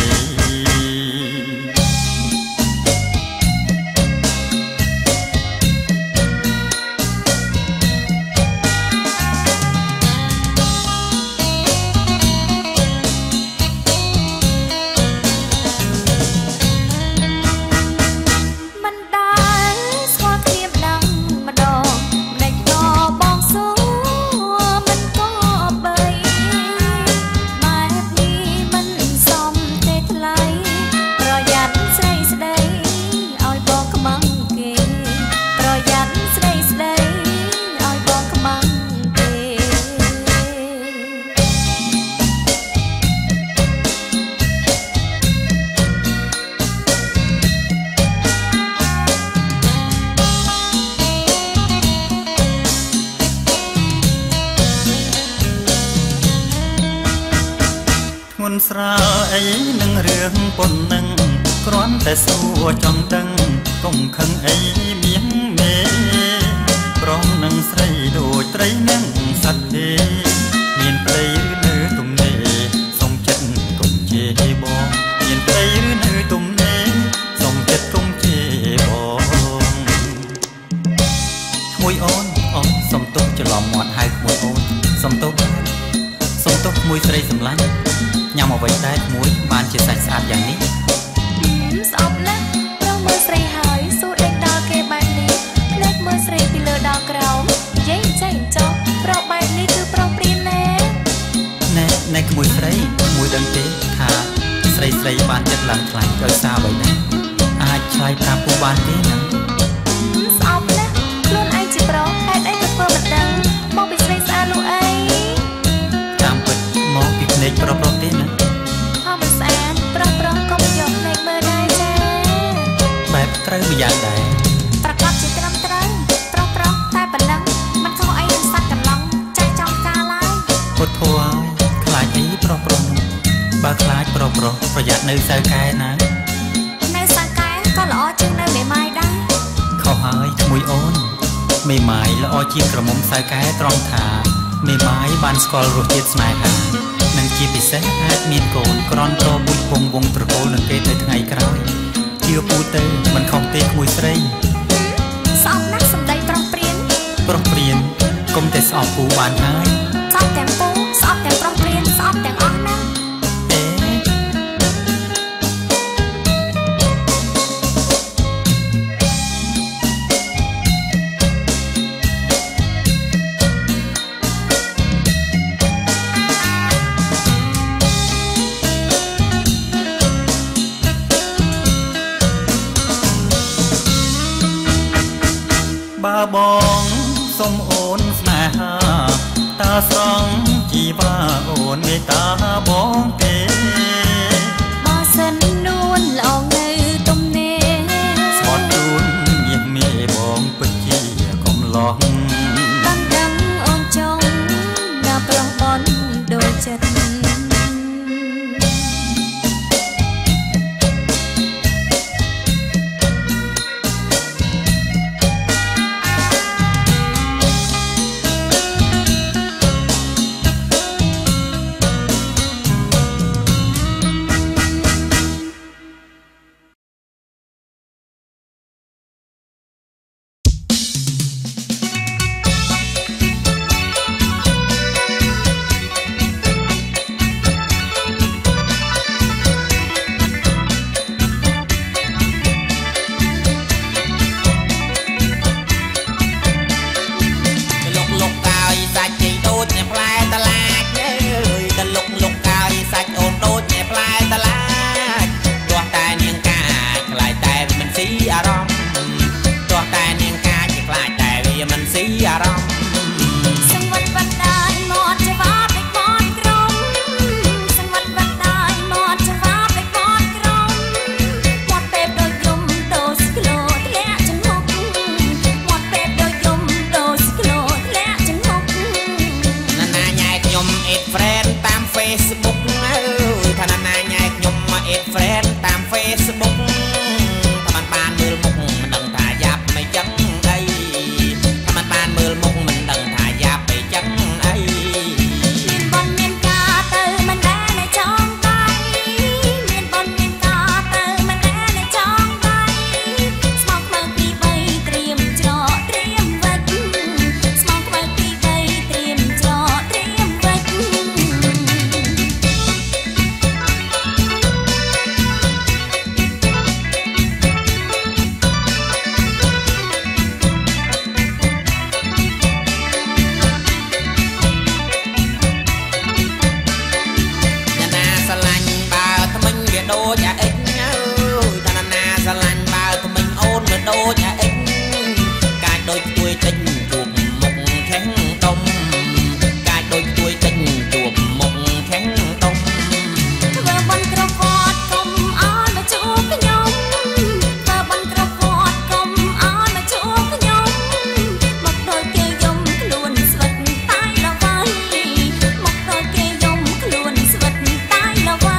មិនដែលស្គាល់គ្នាម្ដងម្ដងម្ដេចក៏បងសួរមិនក៏បីបែបនេះមិនសមទេថ្លៃប្រយ័ត្នស្រីស្ដីឲ្យបងខ្មាំងគេប្រយ័ត្នស្រីស្ដីឲ្យបងខ្មាំងគេធ្ងន់ស្រាលអីនឹងរឿងប៉ុណ្ណឹងគ្រាន់តែសួរចង់ដឹងកុំខឹងអីមាសមេប្រងនឹងស្រីដូចត្រីនឹងសត្វទេមានប្តីឬនៅទំនេរសុំចិត្តកុំជេរបងមានប្តីឬនៅទំនេរសុំចិត្តកុំជេរបងក្មួយអូនអូនសុំទោសច្រឡំមាត់ហៅក្មួយអូនសុំទោសក្មួយស្រីសម្លាញ់ញ៉ាំអ្វីដែរក្មួយបានជាសាច់ស្អាតយ៉ាងនេះស្អប់ណាស់ប្រងមើលស្រីហើយសួរដេញដល់គេបែបនេះភ្នែកមើលស្រីពីលើដល់ក្រោមនិយាយចេះចុះប្រកបែបនេះគឺប្រងព្រានណែណែក្មួយស្រីក្មួយដឹងទេថាស្រីបានចិត្តឡើងខ្លាញ់ដោយសារអ្វីដែរអាចឆ្លើយប្រាប់ពូបានទេណាស្អប់ណាស់ខ្លួនឯងជាប្រុសហេតុអីក៏ធ្វើមិនដឹងមកពីស្រីស្អាតនោះអីតាមពិតមកពីភ្នែកប្រុសទេណាហមស្អាតប្រុសក៏មិនយកភ្នែកមើលដែរចាបែបត្រូវម្យ៉ាងដែរប្រកបជាត្រឹមត្រូវប្រុសតែប៉ុណ្ណឹងមិនខុសអីនឹងសត្វកន្លងចាស់ចង់ការឡើយពុទ្ធធួយខ្លាចអីប្រុសបើខ្លាចប្រុសប្រយ័ត្ននៅសៅកែណានៅសៅកែក៏ល្អជាងនៅមេម៉ាយដែរខុសហើយក្មួយអូនមេម៉ាយល្អជាងក្រមុំសៅកែត្រង់ថាមេម៉ាយបានស្គាល់រសជាតិស្នេហានិងជាពិសេសអាចមានកូនក្រន់ត្របុជពងវងត្រកូលនឹងគេទៅថ្ងៃក្រោយជឿពូទៅមិនខុសទេក្មួយស្រីស្អប់ណាស់សម្ដីប្រុសព្រៀនកុំតែស្អប់ពូបានហើយស្អប់ទាំងពូស្អប់ទាំងប្រុសព្រៀនស្អប់ទាំងអស់ណាបើបងសុំអូនស្នេហាតើស្រង់ជីវាអូនមេត្តាបងទេបើសិននួនល្អងនៅទំនេរស្បត់ជូនញាតិមេបងពិតជាកំឡោះដឹងអូនចង់ណាប្រុសបនដូចចិត្ត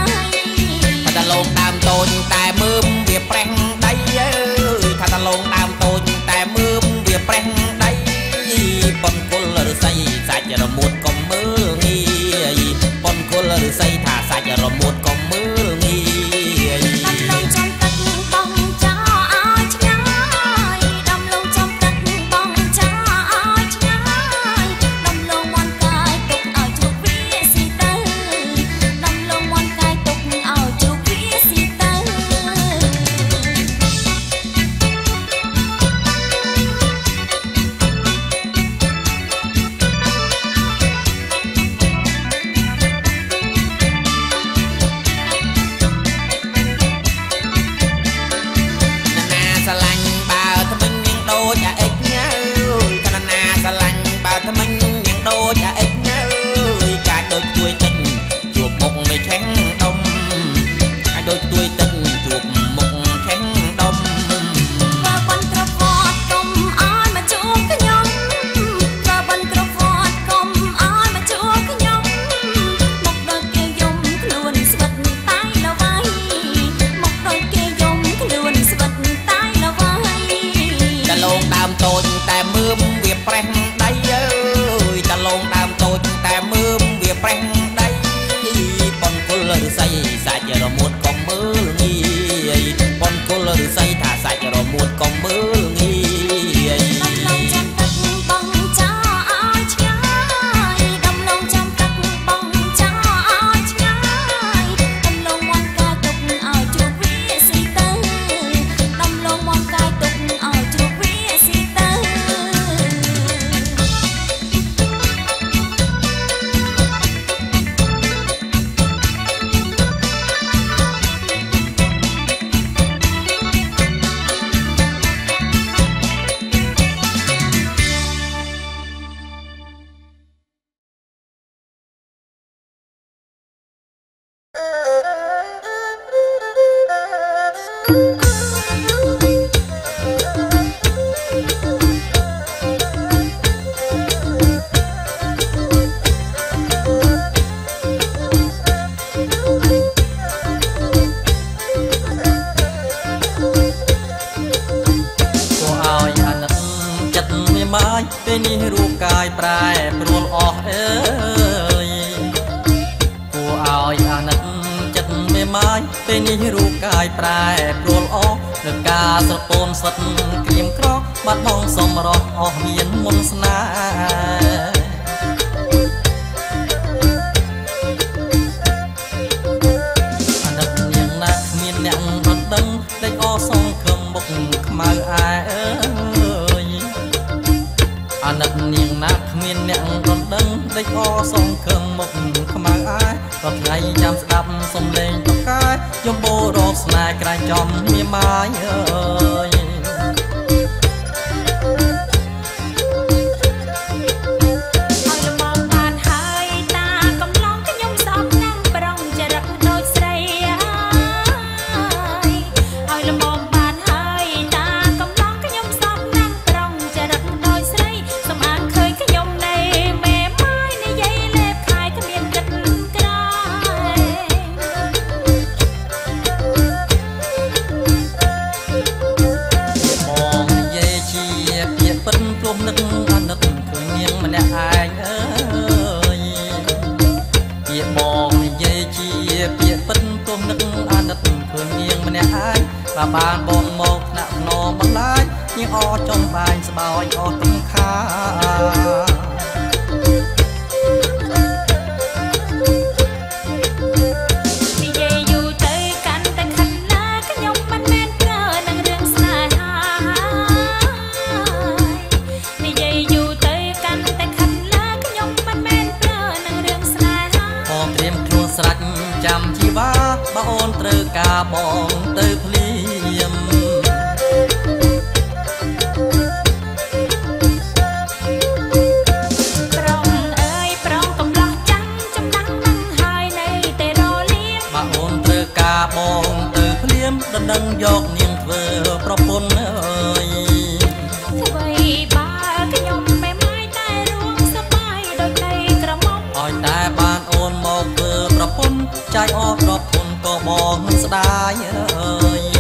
តែមើមវាប្រេះដីអើយថាតឡងដើមពេលនេះរូបកាយប្រែប្រួលអស់អើយគួរឲ្យអាណិតចិត្តមេម៉ាយពេលនេះរូបកាយប្រែប្រួលអស់នឹងការស្រពូនសិតក្រៀមក្របាត់បង់សមរស់អស់មានមុនស្នេហ៍ដេកអសងខឹមមុខខ្មៅអែអើយអាណិតនាងណាគ្មានអ្នករំដឹងដេកអសងខឹមមុខខ្មៅអែក៏ថ្ងៃចាំស្ដាប់សំឡេងតកែយំបោរកស្នេហ៍ក្រែងចំមាម៉ាយអើយបានបងមកដាក់ណោបន្លាយញអចំបាញ់ស្បោយអស់ទំខានិយាយយូរទៅកាន់តែខិតណាខ្ញុំមិនមែនប្រើនឹងរឿងស្នេហានិយាយយូរទៅកាន់តែខិតណាខ្ញុំមិនមែនប្រើនឹងរឿងស្នេហាបងត្រៀមខ្លួនស្រេចចាំជីវ៉ាបើអូនត្រូវការបងទៅភ្លាមប្រងអើយប្រងកំឡោះចាំចំណាំងនឹងហើយនៅតែរលាបើអូនត្រូវការបងទៅភ្លាមដណ្ដឹងយកនាងធ្វើប្រពន្ធអើយអ្វីបើខ្ញុំមិនម៉ាយតែរួមសប្បាយដូចនៃក្រមុំឲ្យតែបានអូនមកធ្វើប្រពន្ធចាយអស់ប្រពន្ធក៏បងមិនស្ដាយអើយ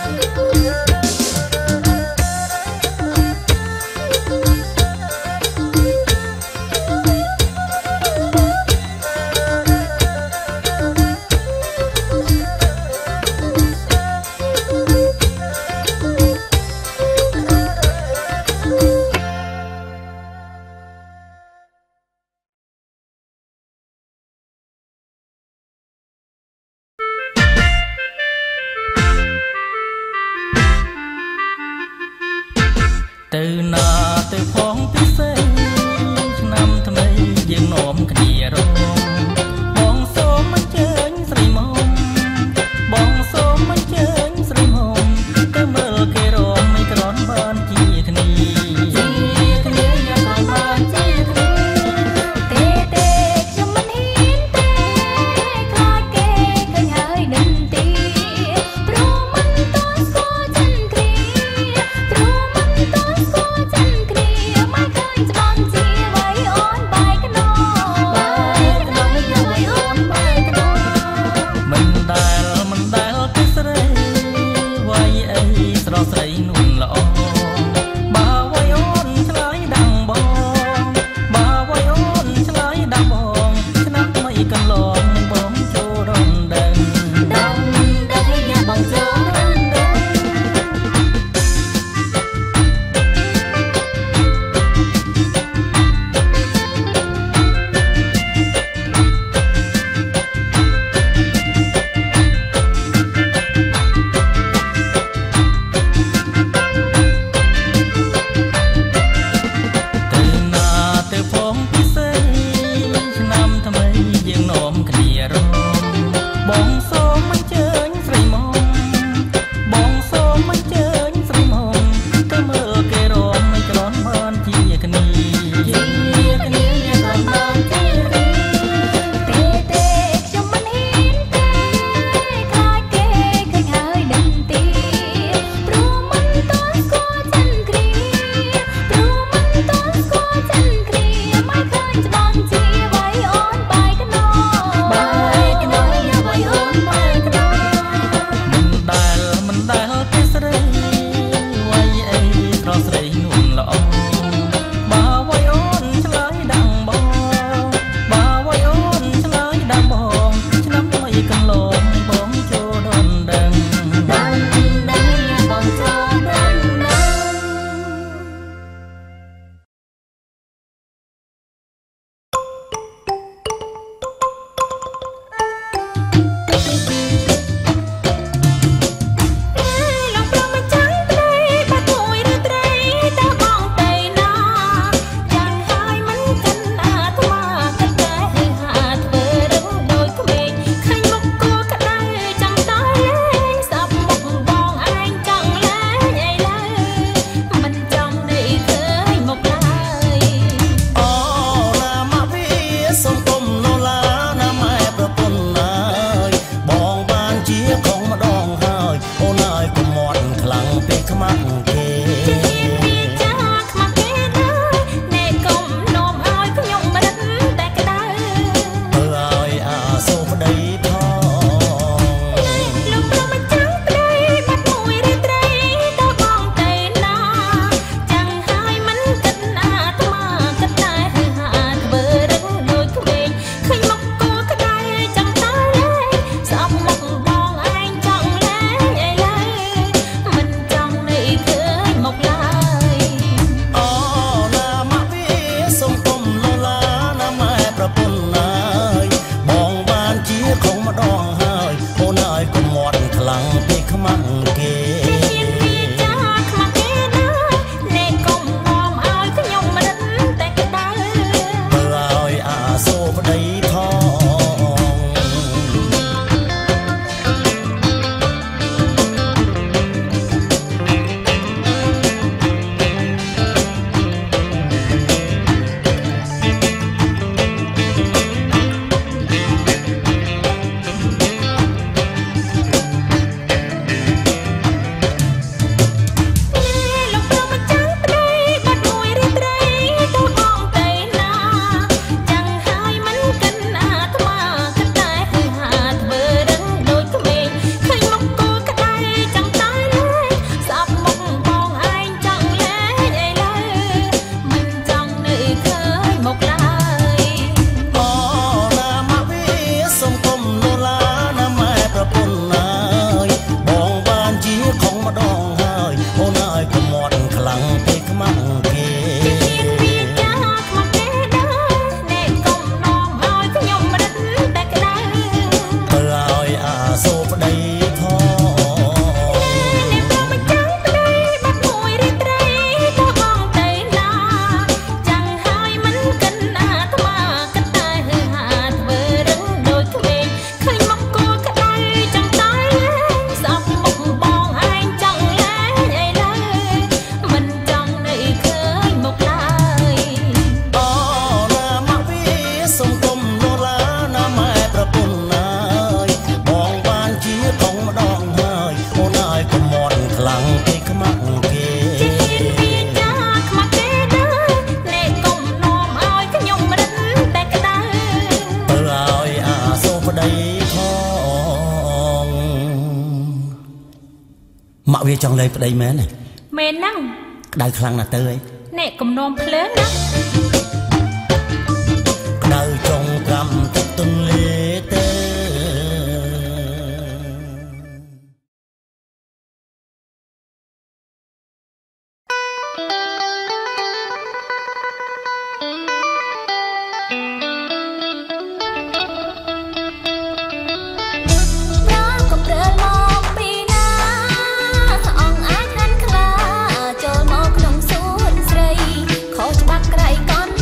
ទៅណាទៅផងពិសេសឆ្នាំថ្មីយើងនាំគ្នារងបងសូមអញ្ជើញស្រីមុំបងសូមអញ្ជើញស្រីមុំទៅមើលគេរងមិនក្រន់បានជាគ្នាយ៉ាងក្រន់បានជាគ្នាទេខ្ញុំមិនហ៊ានទេខ្លាចគេឃើញហើយនឹងទីព្រោះមិនតន់ស្គាល់ចិនគ្រាព្រោះមិនតន់ស្គាល់ចិនគ្រាមកឃើញស្បង់ជាវៃអូនបាយខ្នងយ៉ាងវៃអូនបាយខ្នងមិនដែលពីស្រីវៃអីស្រស់ស្រីនួនល្អបើវៃអូនឆ្លើយដាំងបងបើវៃអូនឆ្លើយដាំងបងឆ្នាំថ្មីកន្លងនឹងបងចូលរំដឹងយ៉ាងបងចូលរំដឹងក៏មាត់ខ្លាំងពេកខ្មាំងគេសូប្តីផងអ្នកប្រមចាំប្តីបាត់មួយរីត្រីក៏បងទៅណាចាំងហើយមិនកិនអាត្មាគិតតែហឺហាធ្វើរឹងដូចក្មេងឃើញមកគោក្តៅចាំតែស្អប់មុខបងឯងចង់លែងអីឡើយមិនចង់នៅឃើញមកឡើយអូណាមកវាសុំគុំលោឡាណាម៉ែប្រពន្ធណាជាកងម្ដងហើយអូនអើយកុំមាត់ខ្លាំងពេកខ្មាក់គេជាពីចាខ្មាក់គេដែរអ្នកកុំនាំឲ្យខ្ញុំរឹងតែក្តៅទៅឲ្យអាសូប្តីផងម៉ាក់វាចង់លែងប្តីមែនទេមែនហ្នឹងក្តៅខ្លាំងណាស់ទៅឯងអ្នកកុំនាំភ្លើងណាក្តៅចុងកម្មទឹកទន្លេទេក្រៃកន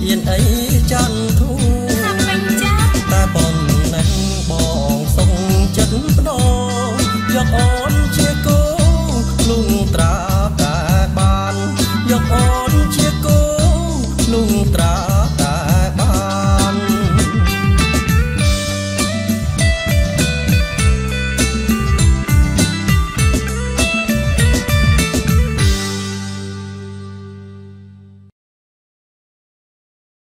មានអី